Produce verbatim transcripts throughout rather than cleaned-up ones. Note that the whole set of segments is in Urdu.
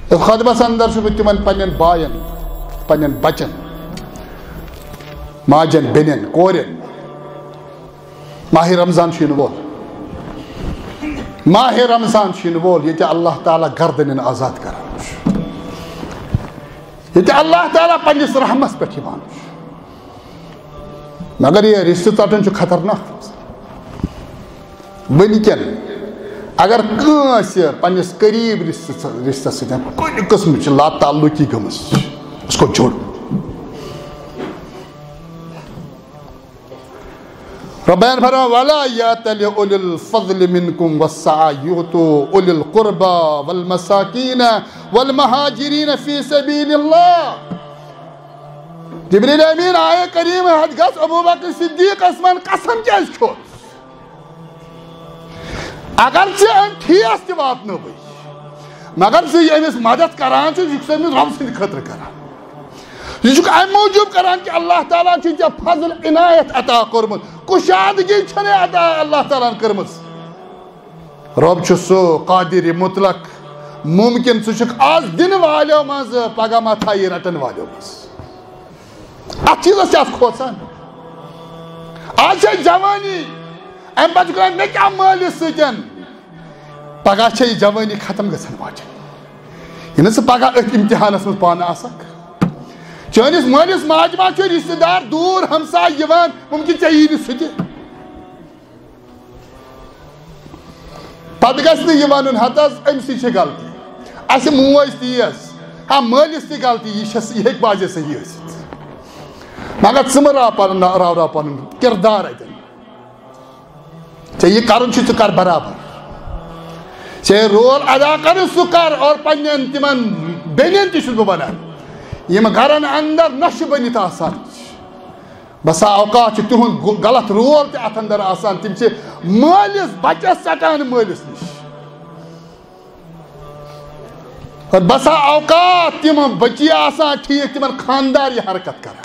اس خطبس اندر چھُس بہٕ تِمن پننٮ۪ن باین پننٮ۪ن بچن ماجن بیٚنٮ۪ن کورٮ۪ن ماہِ رمضان چھُ یِنہٕ وول ماہِ رمضان چھُ یِنہٕ وول ییٚتہِ اللہ تعالیٰ گردنن آزاد کران چھُ ییٚتہِ اللہ تعالیٰ پننِس رحمس پٮ۪ٹھ یِوان چھُ مگر یہ رشتہٕ ژٹُن چھُ خطرناک وٕنکٮ۪ن اگر کٲنٛسہِ پننِس قریٖب رشتہٕ رشتس سۭتۍ کُنہِ قٕسمٕچ لا تعلُقی گٔمٕژ اس کو جوڑ ربنا فرما ولا يأتل أولي الفضل منكم والسعة يؤتوا أولي القربى والمساكين والمهاجرين في سبيل الله جبریل امین آئے کریم حد گس ابو بکر صدیق اسمان قسم کیٛازِ کھیوٚت اگر ژےٚ أمۍ ٹھیس تہِ واتنٲوٕے مگر ژٕ یہِ أمِس مدد کران چھُ یہِ چھُکھ ژٕ أمِس رۄب سٕنٛدِ خٲطرٕ کران یہ چھُکھ امہِ موٗجوٗب کران کہ اللہ تعالیٰ چھُ ژےٚ فضل عنایت عطا کوٚرمُت کُشادگی چھنہٕ عطا اللہ تعالیٰ ہن کٔرمٕژ رۄب چھُ سُہ قادر مطلق ممکن ژٕ چھُکھ آز دِنہٕ والیو منٛزٕ پگاہ ما تھایہِ رٹن والیو منٛز اتھ چیٖزس چھِ اتھ کھوژان آز چھِ جوانی امہِ پتہٕ چھُ کران مےٚ کیٛاہ مٲلِس سۭتۍ پگاہ چھےٚ یہِ جوانی ختم گژھان واجٮ۪ن یہِ نہٕ ژٕ پگاہ أتھۍ امتحانس منٛز پانہٕ آسکھ چٲنِس مٲلِس ماجہِ ما چھُ رشتہٕ دار دوٗر ہمساے یِوان ممکن ژےٚ یی نہٕ سُہ تہِ پتہٕ گژھِ نہٕ یہِ وَنُن ہتہٕ حظ أمسٕے چھِ غلطی اَسہِ موج تیز ہا مٲلِس تہِ غلطی یہِ چھس یہِ ہیٚکہِ واجہِ صحیح ٲسِتھ مگر ژٕ مہٕ راو پنُن راو راو پنُن کردار اتٮ۪ن ژےٚ یہِ کرُن چھُ ژٕ کر برابر ژےٚ رول ادا کرُن سُہ کر اور پننٮ۪ن تِمن بیٚنٮ۪ن تہِ چھُس بہٕ ونان یِم گرن اندر نۄشہِ بٔنِتھ آسان چھِ بسا اوقات چھُ تِہُنٛد غلط رول تہِ اتھ اندر آسان تِم چھِ مٲلِس بچس ژٹان مٲلِس نِش اور بسا اوقات تِم بچی آسان ٹھیٖک تِمن خاندار یہِ حرکت کران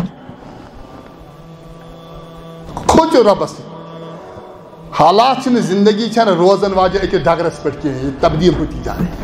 کھوژِو رۄبس حالات چھِنہٕ زندگی چھنہٕ روزن واجہِ أکِس ڈگرس پٮ۪ٹھ کینٛہہ یہِ تبدیٖل ہوتی جا رہی